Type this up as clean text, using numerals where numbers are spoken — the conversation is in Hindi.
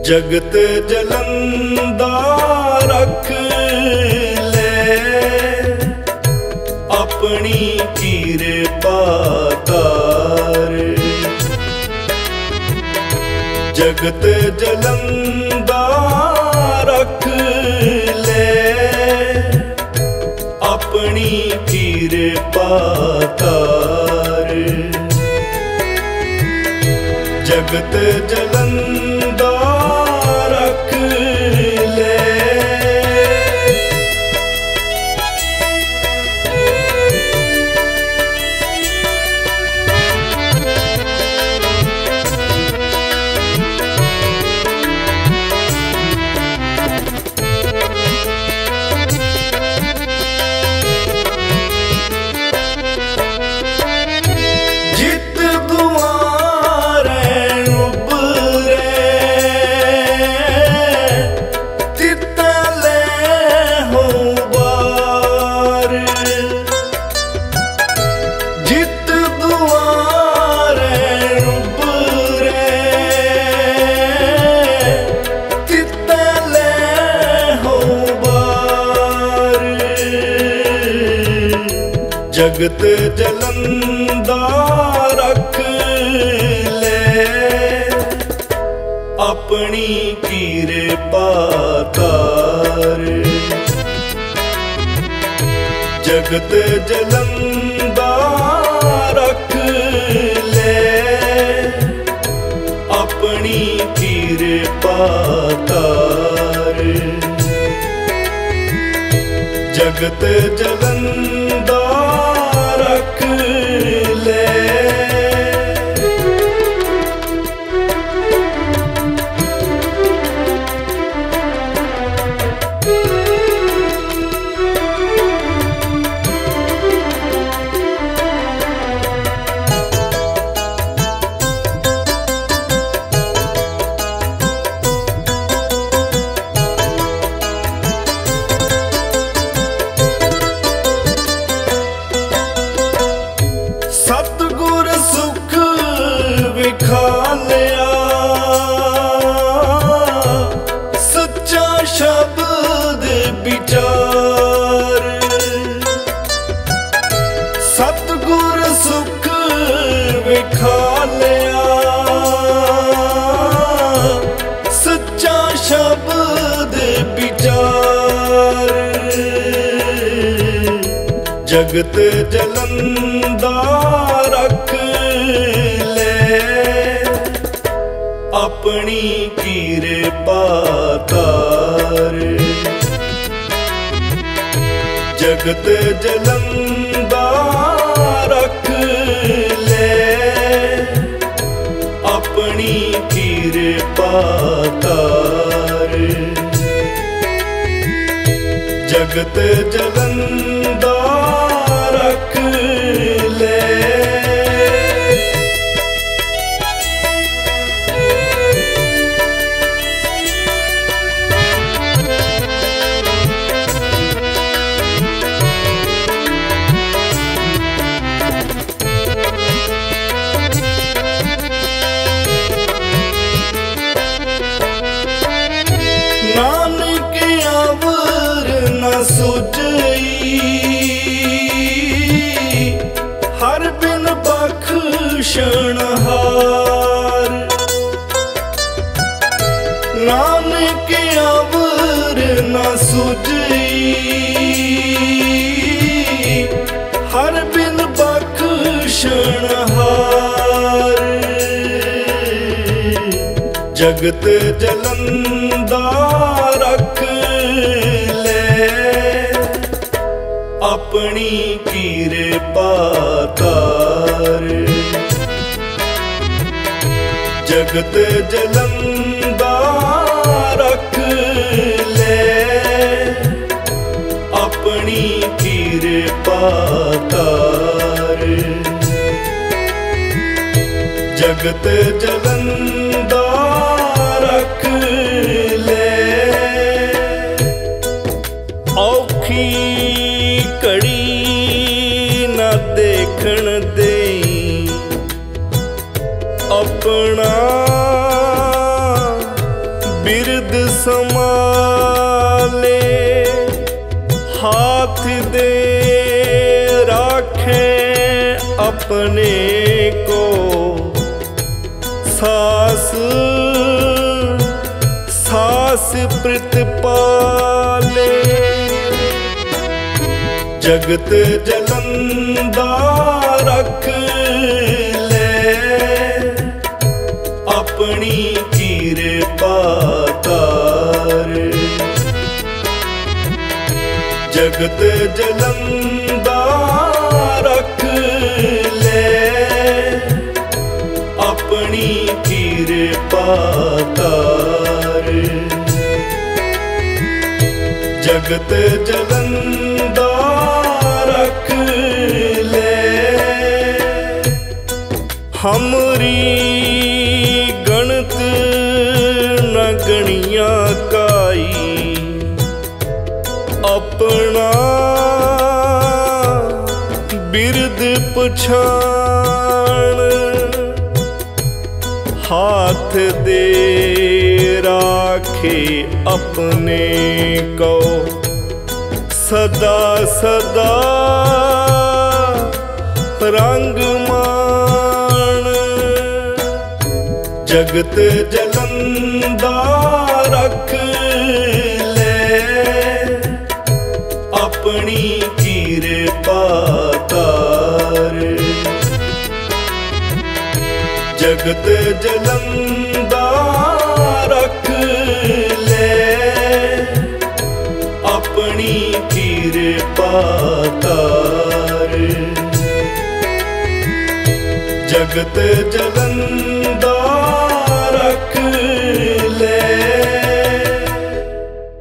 जगत जलंदा रख ले अपनी कृपा तार। जगत जलंदा रख ले अपनी कृपा तार। जगत जलंदा रख ले। जगत जलंदा रख ले अपनी कृपा तार। जगत जलंदा रख ले अपनी कृपा तार। जगत जलंदा रख ले। जगत जलंदा रख ले अपनी कृपा तार। जगत जलंदा रख ले अपनी कृपा तार। जगत जलंदा रख ले। नानक अवर न सुझई हर बिन बख्शनहार। नानक अवर न सुझई हर बिन बख्शनहार। जगत जलंदा रख ले अपनी कृपा तार। जगत जलंदा रख ले अपनी कृपा तार। जगत जलंदा रख ले। औखी कड़ी न देखण दे अपना संभाले, हाथ दे राखे अपने को, सास सास प्रीत पाले। जगत जलंदा रख ले, अपनी कृपा तार। जगत जलंदा रख ले, अपनी कृपा तार। जगत जलंदा रख ले, हमरी गणत न गणिया काई, अपना बिरद पछाण। हाथ दे राखे अपने को, सदा सदा रंग मान। जगत जलंदा रख ले, अपनी कृपा तार। जगत जलंदा रख ले, अपनी कृपा तार। जगत जलंदा